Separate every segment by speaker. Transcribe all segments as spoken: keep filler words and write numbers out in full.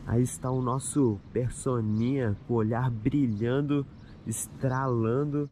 Speaker 1: Aí está o nosso personinha com o olhar brilhando, estralando.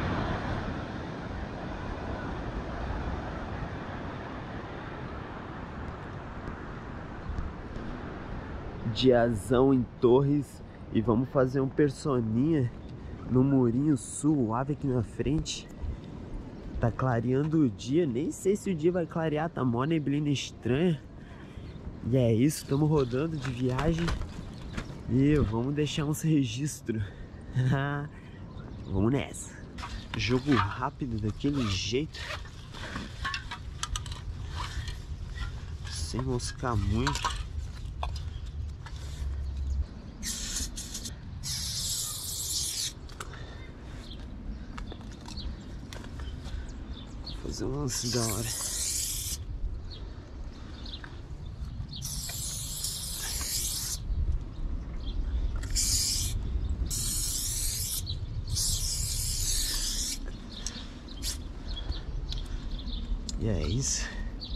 Speaker 1: Diazão em Torres. E vamos fazer um personinha no murinho suave aqui na frente. Tá clareando o dia, nem sei se o dia vai clarear, tá mó neblina estranha. E é isso, estamos rodando de viagem. E vamos deixar uns registros. Vamos nessa. Jogo rápido daquele jeito, sem moscar muito. Fazer um lance da hora. E é isso.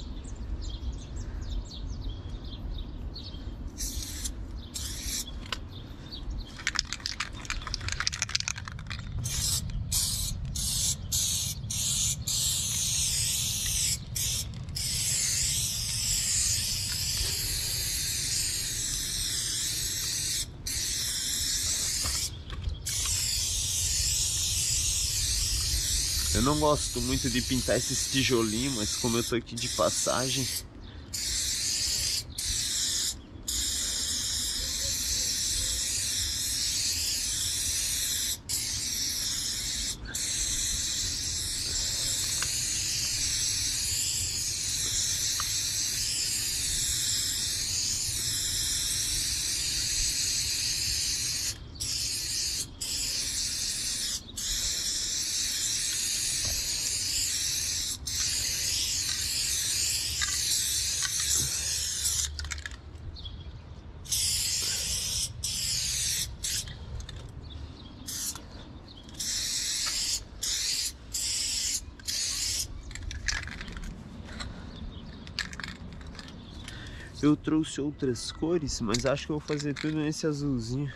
Speaker 1: Eu não gosto muito de pintar esses tijolinhos, mas como eu tô aqui de passagem, eu trouxe outras cores, mas acho que eu vou fazer tudo nesse azulzinho.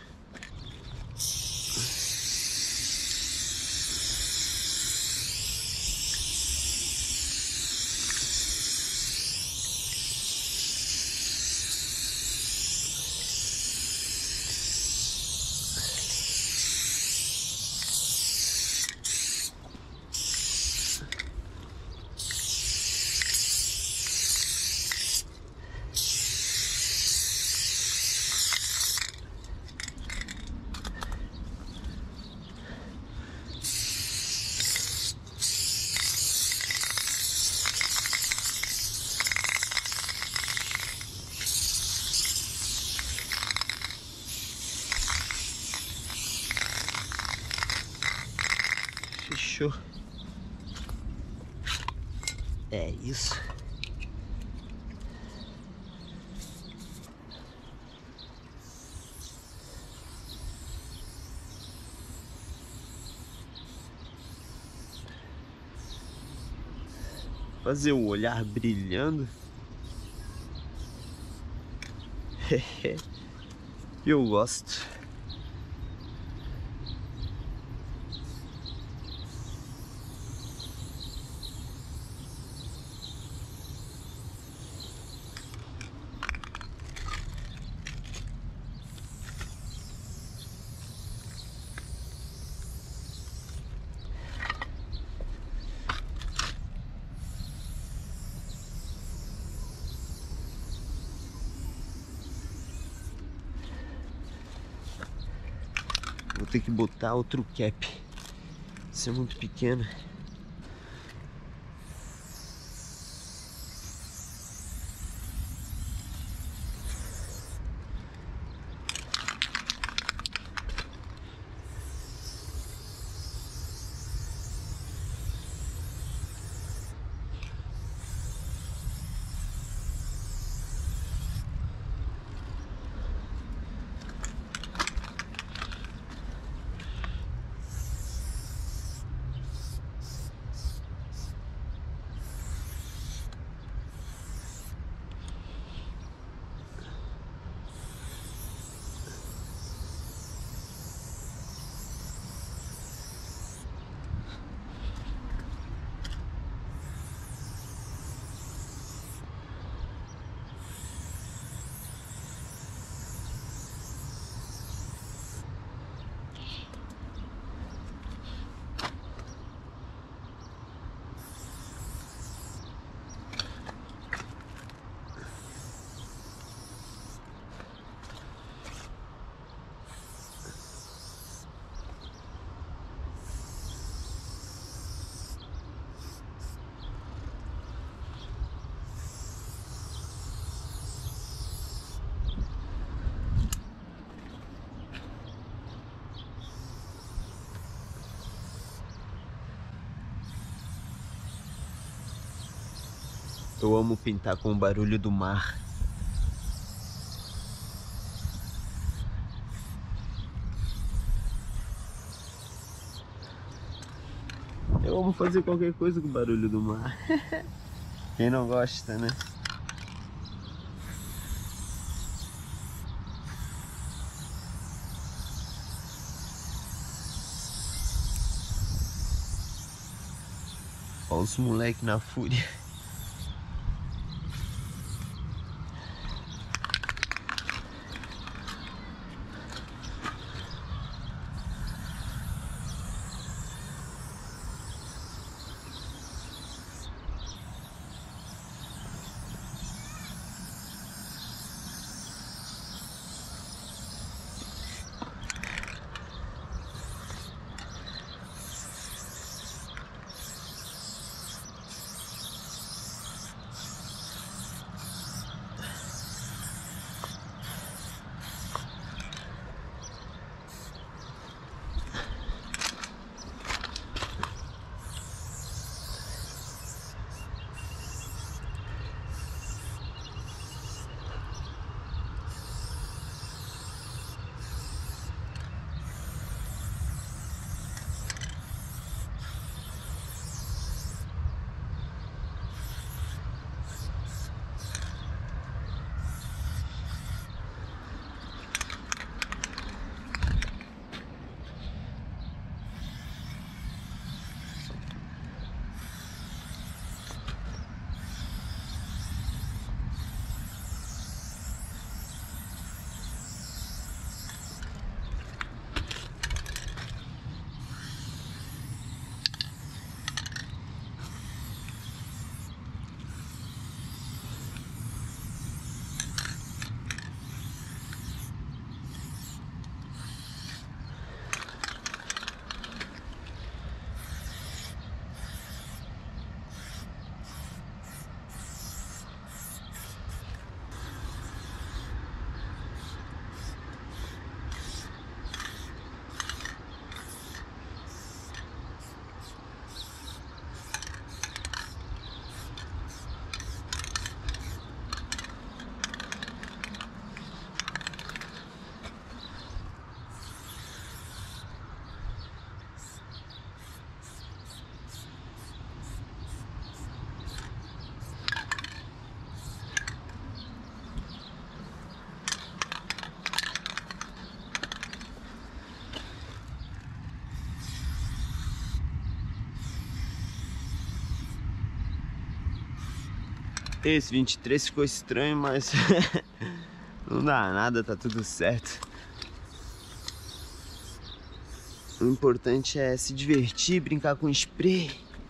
Speaker 1: Fechou. É isso. Fazer o olhar brilhando. Eu gosto. Vou ter que botar outro cap. Isso é muito pequeno. Eu amo pintar com o barulho do mar. Eu amo fazer qualquer coisa com o barulho do mar. Quem não gosta, né? Olha os moleques na fúria. Esse vinte e três ficou estranho, mas não dá nada, tá tudo certo. O importante é se divertir, brincar com spray.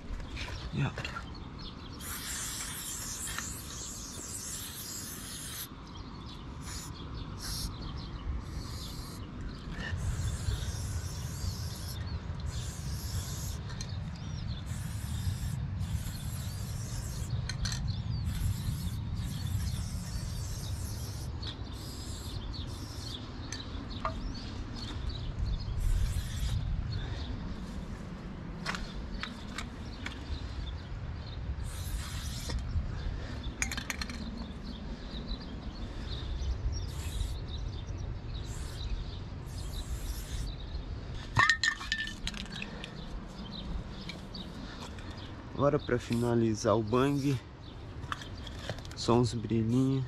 Speaker 1: Agora para finalizar o bang, só uns brilhinhos.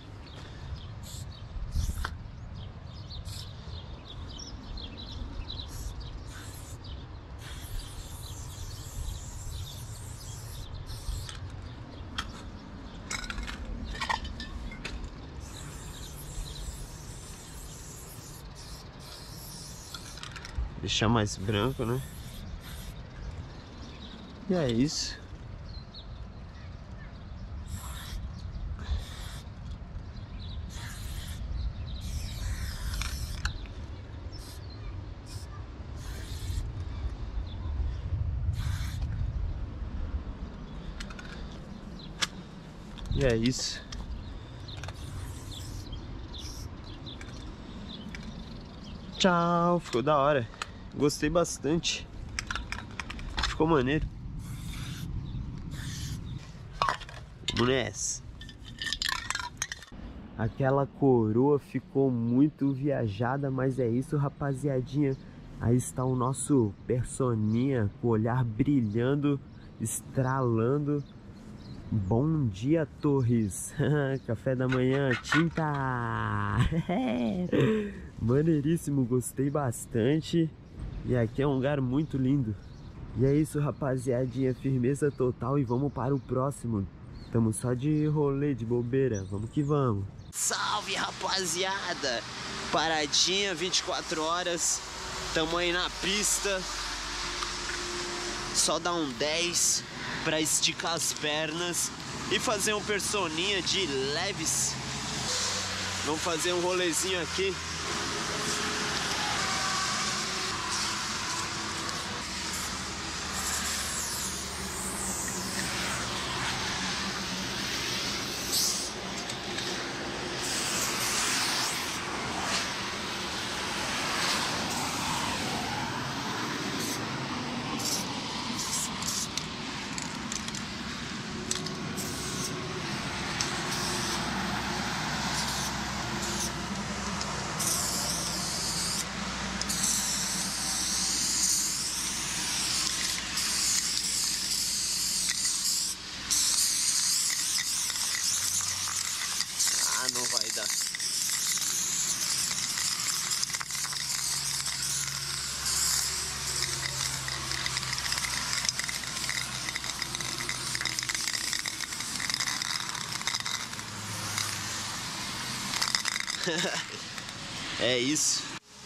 Speaker 1: Deixar mais branco, né? E é isso. E é isso. Tchau, ficou da hora. Gostei bastante. Ficou maneiro. Vamos nessa. Aquela coroa ficou muito viajada, mas é isso, rapaziadinha. Aí está o nosso personinha com o olhar brilhando, estralando. Bom dia, Torres. Café da manhã, tinta. Maneiríssimo, gostei bastante. E aqui é um lugar muito lindo. E é isso, rapaziadinha, firmeza total. E vamos para o próximo. Estamos só de rolê, de bobeira. Vamos que vamos. Salve, rapaziada. Paradinha, vinte e quatro horas. Tamo aí na pista. Só dá um dez pra esticar as pernas e fazer um personinha de leves. Vamos fazer um rolezinho aqui. Ah, não vai dar. É isso.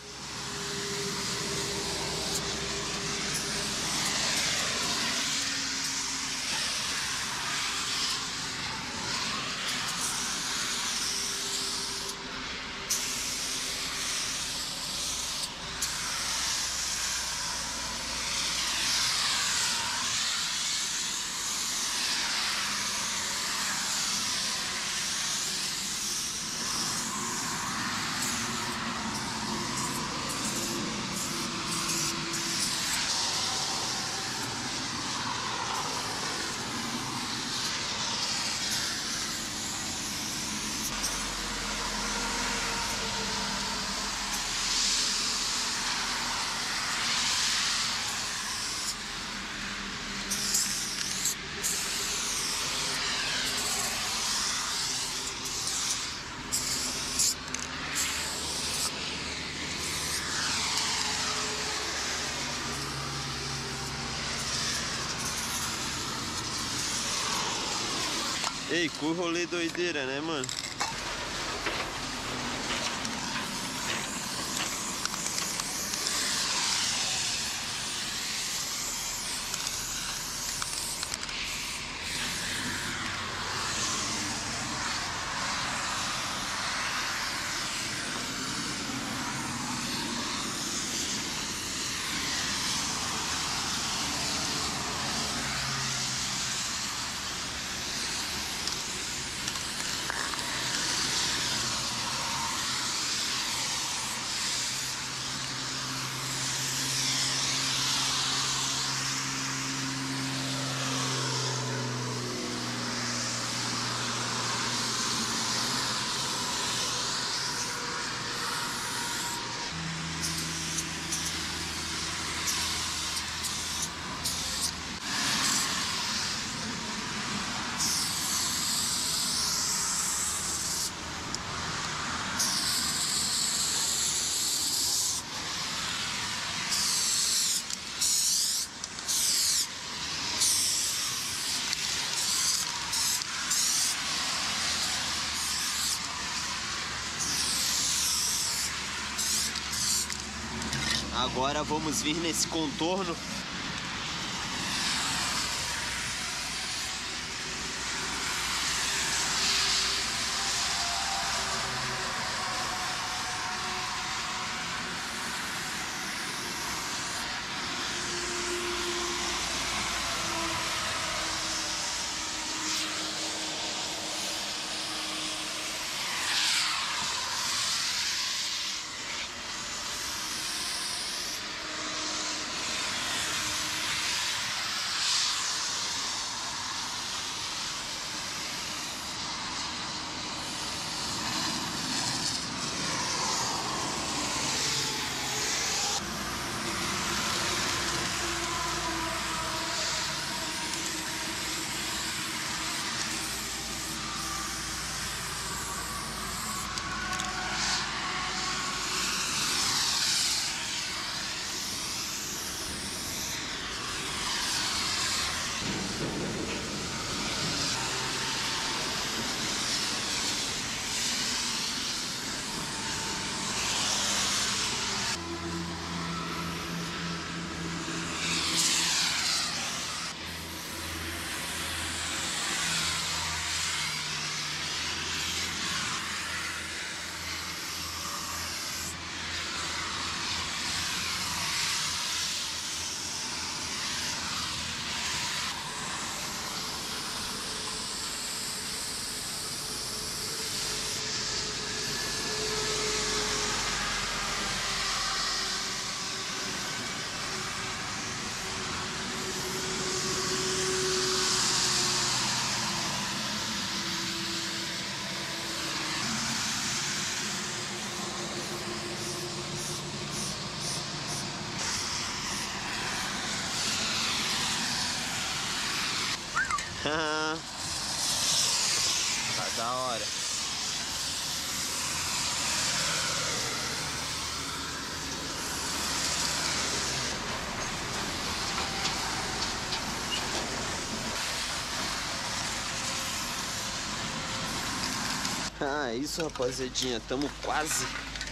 Speaker 1: Ei, que rolê doideira, né, mano? Agora vamos vir nesse contorno. Tá da hora. Ah, é isso, rapaziadinha. Tamo quase.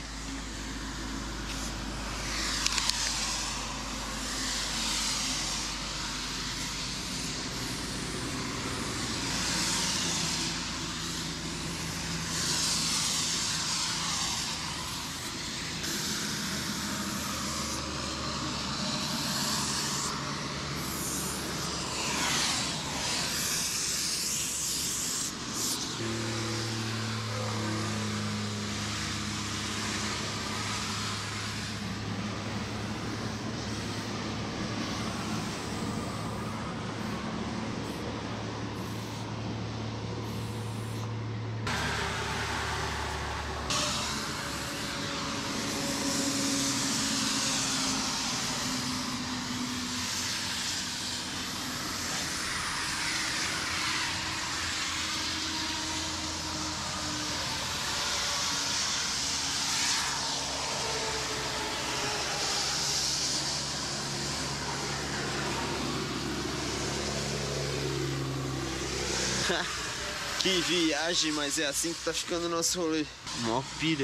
Speaker 1: Que viagem, mas é assim que tá ficando o nosso rolê. Mó pira.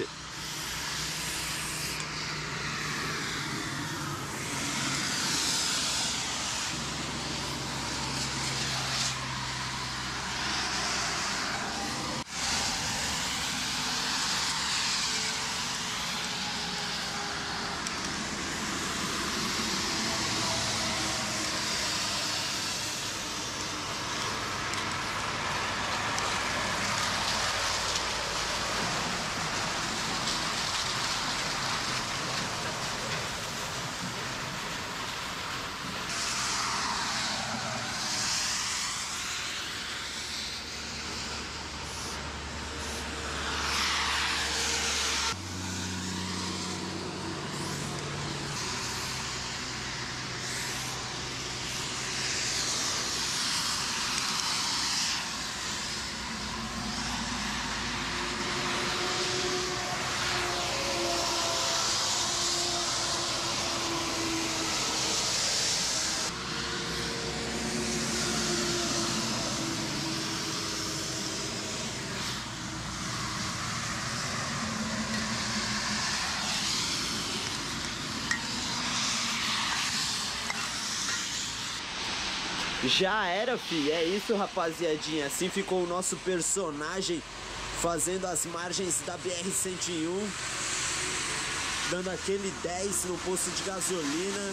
Speaker 1: Já era, fi. É isso, rapaziadinha. Assim ficou o nosso personagem fazendo as margens da B R cento e um, dando aquele dez no posto de gasolina.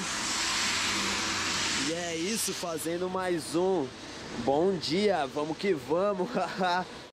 Speaker 1: E é isso, fazendo mais um. Bom dia, vamos que vamos.